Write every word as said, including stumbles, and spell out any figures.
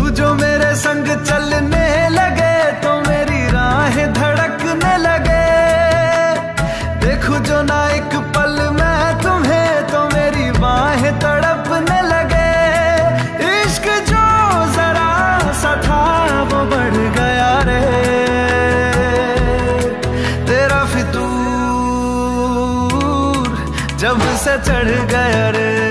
जो मेरे संग चलने लगे तो मेरी राहें धड़कने लगे। देखूं जो ना एक पल मैं तुम्हें तो मेरी बाहें तड़पने लगे। इश्क जो जरा सा था वो बढ़ गया रे, तेरा फितूर जब से चढ़ गया रे।